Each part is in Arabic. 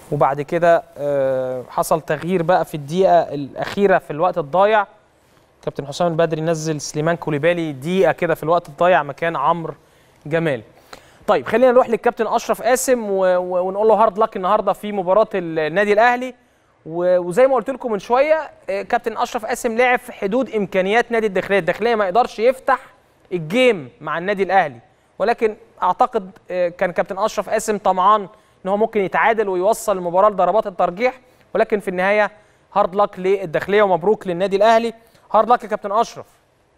وبعد كده حصل تغيير بقى في الدقيقه الاخيره في الوقت الضايع. كابتن حسام البدري نزل سليمان كوليبالي دقيقه كده في الوقت الضايع مكان عمرو جمال. طيب خلينا نروح للكابتن اشرف قاسم ونقول له هارد لك النهارده في مباراه النادي الاهلي. وزي ما قلت لكم من شويه كابتن اشرف قاسم لعب في حدود امكانيات نادي الداخليه ما يقدرش يفتح الجيم مع النادي الاهلي، ولكن اعتقد كان كابتن اشرف قاسم طمعان ان هو ممكن يتعادل ويوصل المباراه لضربات الترجيح، ولكن في النهايه هارد لك للداخليه ومبروك للنادي الاهلي. هارد لك يا كابتن اشرف.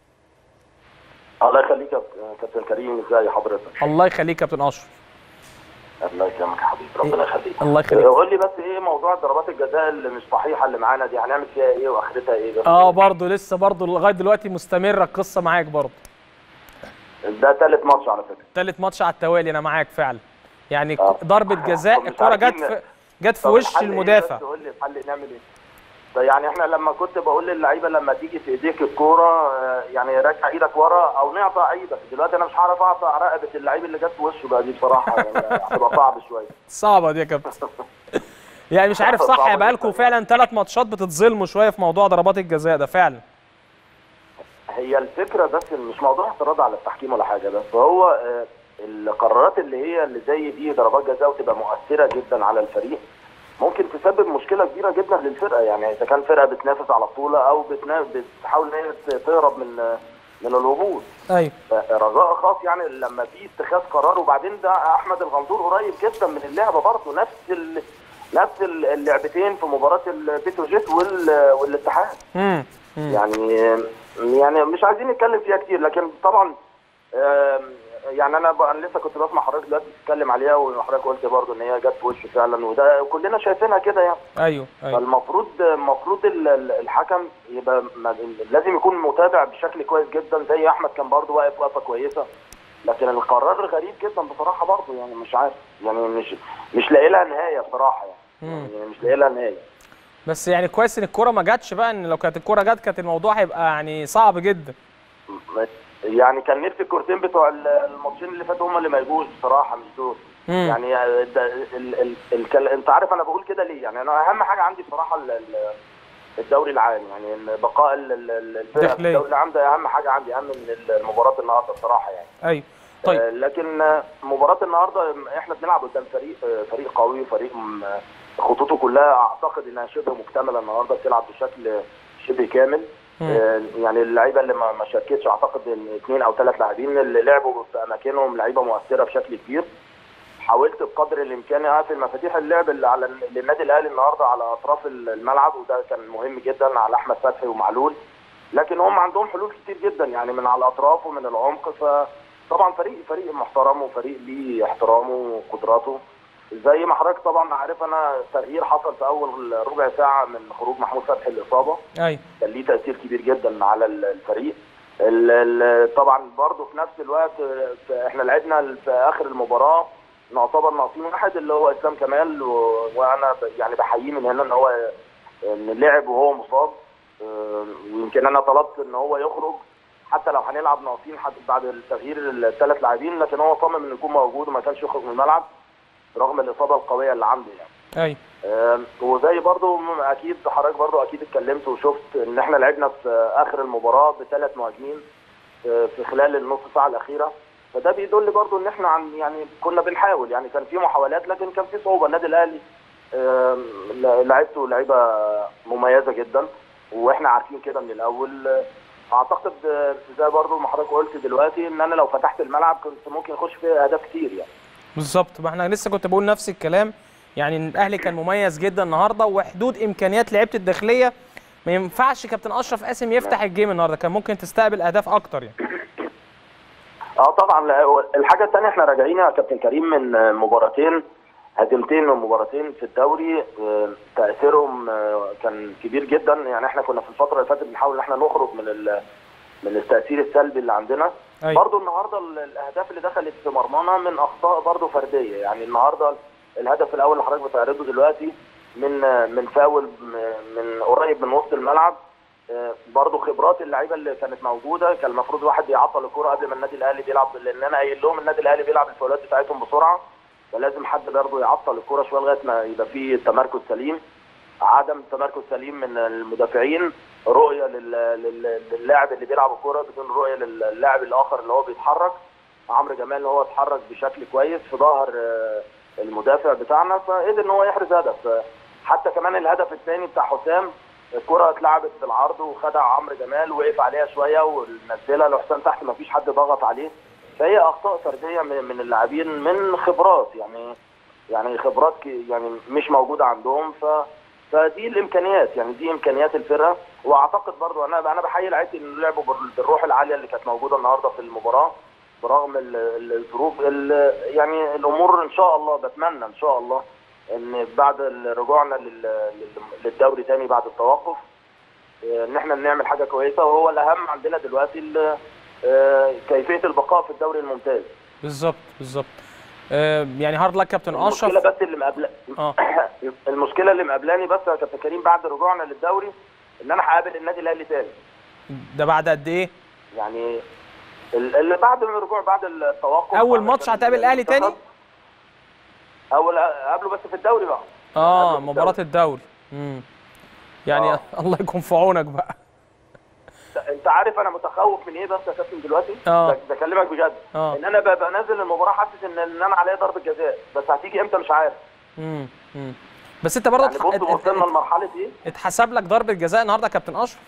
الله يخليك يا كابتن كريم، ازي حضرتك؟ الله يخليك يا كابتن اشرف. الله يكرمك يا حبيبي، ربنا يخليك. الله يخليك. قول لي بس ايه موضوع ضربات الجزاء اللي مش صحيحه اللي معانا دي، هنعمل فيها ايه واخرتها ايه؟ برضه لسه برضه لغايه دلوقتي مستمره القصه معاك برضه. ده ثالث ماتش على فكره. ثالث ماتش على التوالي انا معاك فعلا. يعني ضربه جزاء الكره جت في وش المدافع. بس قول لي الحل نعمل ايه؟ يعني احنا لما كنت بقول للعيبه لما تيجي في ايديك الكوره يعني راجع ايدك ورا او نقطع ايدك، دلوقتي انا مش هعرف اقطع رقبه اللعيب اللي جت في وشه بقى، دي بصراحه يعني هتبقى صعب شويه. صعبه دي يا كابتن. يعني مش عارف صح، يبقى لكم فعلا 3 ماتشات بتتظلموا شويه في موضوع ضربات الجزاء ده فعلا. هي الفكره بس مش موضوع اعتراض على التحكيم ولا حاجه، بس هو القرارات اللي زي دي ضربات جزاء وتبقى مؤثره جدا على الفريق ممكن تسبب مشكله كبيره جدا للفرقه. يعني اذا كان فرقه بتنافس على بطوله او بتحاول ان هي تهرب من الهبوط. ايوه. رجاء خاص يعني لما في اتخاذ قرار، وبعدين ده احمد الغندور قريب جدا من اللعبه برضه، نفس اللعبتين في مباراه البتروجيت والاتحاد. يعني مش عايزين نتكلم فيها كتير، لكن طبعا يعني انا لسه كنت بسمع حضرتك دلوقتي بتتكلم عليها، وحضرتك قلت برضه ان هي جت في وشه فعلا، وده كلنا شايفينها كده يعني. ايوه. فالمفروض الحكم يبقى لازم يكون متابع بشكل كويس جدا، زي احمد كان برضه واقف وقفه كويسه، لكن القرار غريب جدا بصراحه برضه، يعني مش عارف، يعني مش لاقي لها نهايه بصراحه يعني مش لاقي لها نهايه. بس يعني كويس ان الكوره ما جاتش بقى، ان لو كانت الكوره جت كانت الموضوع هيبقى يعني صعب جدا. يعني كان نفسي الكورتين بتوع الماتشين اللي فاتوا هم اللي ما يجوش بصراحه، مش دول. يعني انت عارف انا بقول كده ليه؟ يعني انا اهم حاجه عندي بصراحه الدوري العام، يعني بقاء الفرقه في الدوري العام ده اهم حاجه عندي، اهم من المباراه النهارده بصراحه يعني. ايوه. طيب لكن مباراه النهارده احنا بنلعب قدام فريق قوي، فريق خطوطه كلها اعتقد انها شبه مكتمله النهارده، بتلعب بشكل شبه كامل. يعني اللعيبه اللي ما شاركتش اعتقد ان 2 أو 3 لاعبين اللي لعبوا في اماكنهم لعيبه مؤثره بشكل كبير. حاولت بقدر الامكان اقفل مفاتيح اللعب اللي على النادي الاهلي النهارده على اطراف الملعب، وده كان مهم جدا على احمد فتحي ومعلول، لكن هم عندهم حلول كتير جدا يعني من على الاطراف ومن العمق. فطبعا فريق محترم وفريق ليه احترامه وقدراته، زي ما حضرتك طبعا عارف. انا تغيير حصل في اول ربع ساعه من خروج محمود فتحي الاصابه. ايوه. كان ليه تاثير كبير جدا على الفريق. طبعا برضه في نفس الوقت احنا لعبنا في اخر المباراه نعتبر ناقصين واحد اللي هو اسلام كمال، وانا يعني بحييه من هنا ان هو لعب وهو مصاب، ويمكن انا طلبت ان هو يخرج حتى لو هنلعب ناقصين حتى بعد التغيير ال3 لاعبين، لكن هو صمم انه يكون موجود وما كانش يخرج من الملعب رغم الاصابه القويه اللي عنده يعني. ايوه. وزي برضو اكيد حضرتك برضو اكيد اتكلمت وشفت ان احنا لعبنا في اخر المباراه ب3 مهاجمين في خلال النص ساعه الاخيره، فده بيدل برضو ان احنا يعني كنا بنحاول، يعني كان في محاولات لكن كان في صعوبه. النادي الاهلي لعبته لعيبه مميزه جدا واحنا عارفين كده من الاول. اعتقد زي برضو ما حضرتك قلت دلوقتي ان انا لو فتحت الملعب كنت ممكن اخش فيه اهداف كتير يعني. بالظبط، ما احنا لسه كنت بقول نفس الكلام، يعني الاهلي كان مميز جدا النهارده وحدود امكانيات لعيبه الداخليه ما ينفعش كابتن اشرف قاسم يفتح الجيم النهارده، كان ممكن تستقبل اهداف اكتر يعني. طبعا. الحاجه الثانيه احنا راجعين يا كابتن كريم من هزيمتين من مباراتين في الدوري، تاثيرهم كان كبير جدا. يعني احنا كنا في الفتره اللي فاتت بنحاول ان احنا نخرج من التاثير السلبي اللي عندنا. أيوة. برضو النهارده الاهداف اللي دخلت في مرمانا من اخطاء برضو فرديه. يعني النهارده الهدف الاول اللي حضرتك بتعرضه دلوقتي من فاول من قريب من وسط الملعب، برضو خبرات اللعيبه اللي كانت موجوده. كان المفروض واحد يعطل الكوره قبل ما النادي الاهلي بيلعب، لان انا قايل لهم النادي الاهلي بيلعب الفاولات بتاعتهم بسرعه، فلازم حد برضه يعطل الكوره شويه لغايه ما يبقى فيه تمركز سليم. عدم تمركز سليم من المدافعين، رؤيه للاعب اللي بيلعب الكوره بدون رؤيه للاعب الاخر اللي هو بيتحرك. عمرو جمال اللي هو اتحرك بشكل كويس في ظهر المدافع بتاعنا، فقدر ان هو يحرز هدف. حتى كمان الهدف الثاني بتاع حسام، الكره اتلعبت بالعرض وخدع عمرو جمال، وقف عليها شويه ونزلها لحسام تحت، ما فيش حد ضغط عليه. فهي اخطاء فرديه من اللاعبين من خبرات، يعني خبرات يعني مش موجوده عندهم. فدي الامكانيات، يعني دي امكانيات الفرقه. واعتقد برضو انا بحيي لعيبه انه لعبوا بالروح العاليه اللي كانت موجوده النهارده في المباراه برغم الظروف. يعني الامور ان شاء الله، بتمنى ان شاء الله ان بعد رجوعنا للدوري تاني بعد التوقف ان احنا نعمل حاجه كويسه. وهو الاهم عندنا دلوقتي كيفيه البقاء في الدوري الممتاز. بالظبط. يعني هارد لك كابتن اشرف. المشكله بس اللي المشكله اللي مقابلاني بس يا كابتن كريم بعد رجوعنا للدوري ان انا هقابل النادي الاهلي تاني. ده بعد قد ايه؟ يعني اللي بعد الرجوع بعد التوقف. اول ماتش هتقابل الاهلي تاني؟ قبله بس في الدوري بقى. مباراه الدوري. يعني الله يكون في عونك بقى. انت عارف انا متخوف من ايه بس يا كابتن دلوقتي؟ بكلمك بجد. ان انا ببقى نازل المباراه حاسس ان انا عليا ضربه جزاء، بس هتيجي امتى مش عارف. بس انت برضه يعني وصلنا لمرحله ايه؟ اتحسب لك ضربه جزاء النهارده يا كابتن اشرف.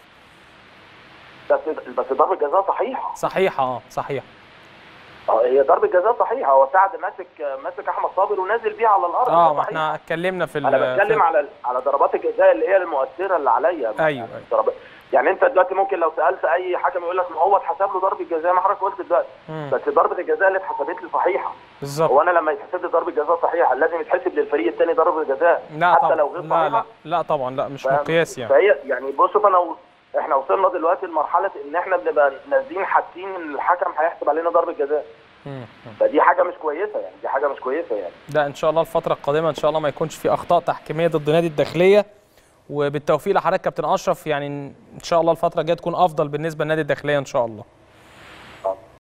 بس ضربه جزاء صحيحه. صحيح. هي ضربه جزاء صحيحه. هو سعد ماسك احمد صابر ونازل بيه على الارض. ما احنا اتكلمنا في انا بتكلم على ضربات الجزاء اللي هي المؤثره اللي عليا. ايوه. يعني انت دلوقتي ممكن لو سالت اي حكم يقول لك ما هو اتحسب له ضربه جزاء، ما حضرتك قلت دلوقتي. بس ضربه الجزاء اللي اتحسبت لي صحيحه. بالظبط. هو انا لما يتحسب لي ضربه جزاء صحيحه لازم يتحسب للفريق الثاني ضربه جزاء حتى طبعا. لو غير صحيحه؟ لا طبعا، لا مش مقياس يعني. فهي يعني بص، احنا وصلنا دلوقتي لمرحله ان احنا بنبقى نازلين حاسين ان الحكم هيحسب علينا ضربه جزاء. فدي حاجه مش كويسه يعني. ده ان شاء الله الفتره القادمه ان شاء الله ما يكونش في اخطاء تحكيميه ضد نادي الداخليه، وبالتوفيق لحضرتك كابتن اشرف. يعني ان شاء الله الفتره الجايه تكون افضل بالنسبه لنادي الداخليه ان شاء الله.